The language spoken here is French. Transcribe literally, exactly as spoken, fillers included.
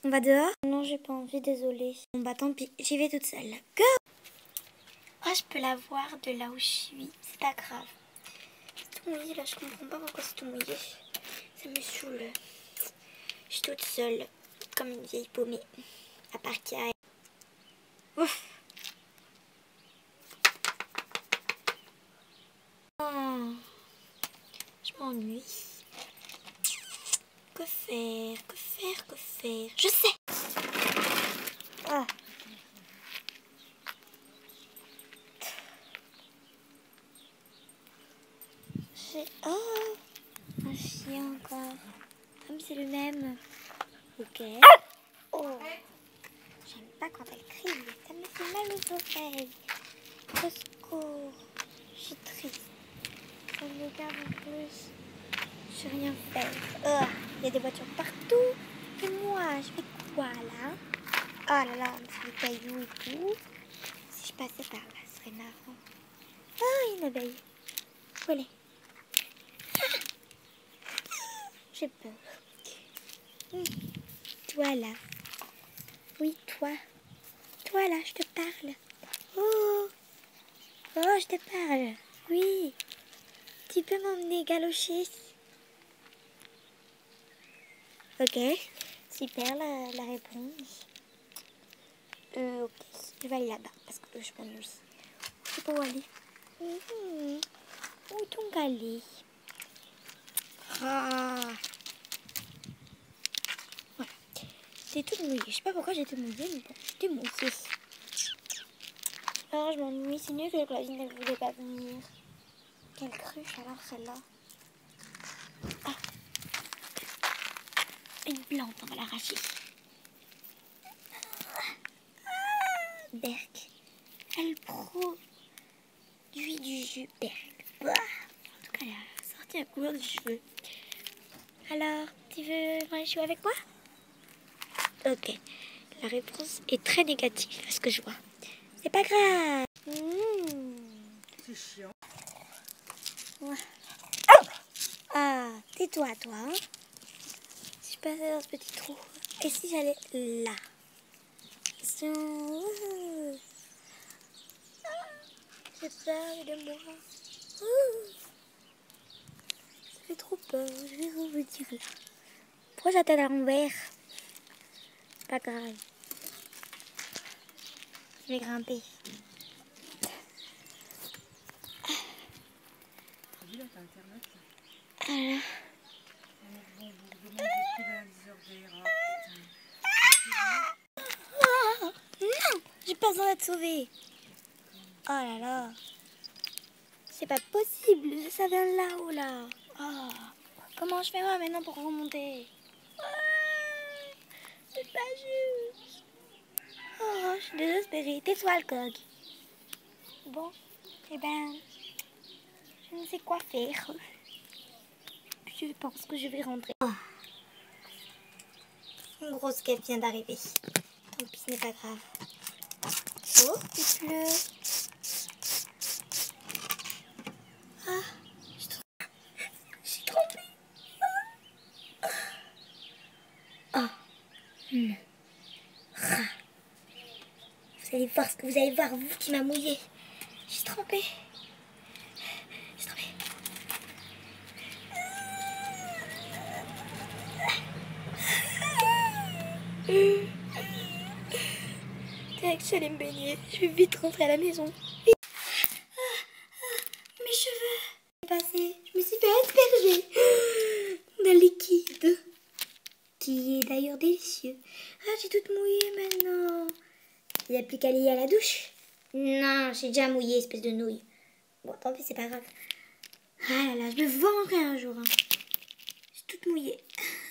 On va dehors? Non, j'ai pas envie, désolée. Bon bah tant pis, j'y vais toute seule. Go! Oh, je peux la voir de là où je suis, c'est pas grave. C'est tout mouillé là, je comprends pas pourquoi c'est tout mouillé. Ça me saoule. Je suis toute seule, comme une vieille paumée. À part qu'il y a... Ouf! Oh, je m'ennuie. Que faire? Que faire? Que faire? Je sais! Ah. J'ai... Oh! Un chien encore. Ah, mais c'est le même. Ok. Oh! J'aime pas quand elle crie. Ça me fait mal aux oreilles. Au secours. Je suis triste. Ça me regarde en plus. Je sais rien faire. Oh, il y a des voitures partout. Et moi, je fais quoi là? Oh là là, c'est des cailloux et tout. Si je passais par là, ce serait marrant. Oh, une abeille. Où elle est? Ah, j'ai peur. Hum. Toi là. Oui, toi. Toi là, je te parle. Oh, oh, je te parle. Oui. Tu peux m'emmener galocher? Ok. Super la, la réponse. Euh, ok. Je vais aller là-bas parce que je m'ennuie. Je sais pas où aller. Mmh. Où donc aller? Ah. Voilà. C'est tout mouillé. Je sais pas pourquoi j'ai tout mouillé, mais bon, j'étais mouillée. Alors je m'ennuie. C'est mieux que Claudine ne voulait pas venir. Quelle cruche alors celle-là? Ah. Une plante, on va l'arracher. Berk. Elle produit du jus Berk. Bah. En tout cas, elle a sorti la couleur des cheveux. Alors, tu veux venir jouer avec moi? Ok. La réponse est très négative à ce que je vois. C'est pas grave. Mmh. C'est chiant. Ouais. Ah, tais-toi, toi. Hein. Si je passais dans ce petit trou. Et si j'allais là? Ouh. J'ai peur de moi. Ouh. Ça fait trop peur. Je vais revenir là. Pourquoi j'attends à l'envers? C'est pas grave. Je vais grimper. T'as vu là, t'as internet là? Voilà. Bon, vous demandez plus d'un dix heures Oh, non, j'ai pas besoin d'être sauvée. Oh là là. C'est pas possible. Ça vient là-haut là. Oh. Comment je fais moi maintenant pour remonter? Oh, c'est pas juste. Oh, je suis désespérée. Tais-toi le coq. Bon, eh ben, je ne sais quoi faire. Je pense que je vais rentrer. Oh. Une grosse guêpe vient d'arriver. Tant pis, ce n'est pas grave. Oh, il pleut. Ah, je suis trompée. Oh, non. Ah. Vous allez voir ce que vous allez voir, vous qui m'a mouillé. Je suis trempée. Je suis trempée. Direct, je suis allée me baigner. Je vais vite rentrer à la maison. Vite. Ah, ah, mes cheveux. C'est passé. Je me suis fait asperger d'un liquide. Qui est d'ailleurs délicieux. Ah, j'ai toute mouillée maintenant. Il n'y a plus qu'à aller à la douche. Non, j'ai déjà mouillé, espèce de nouille. Bon, tant pis, c'est pas grave. Ah là là, je me vengerai un jour. Hein. Je suis toute mouillée.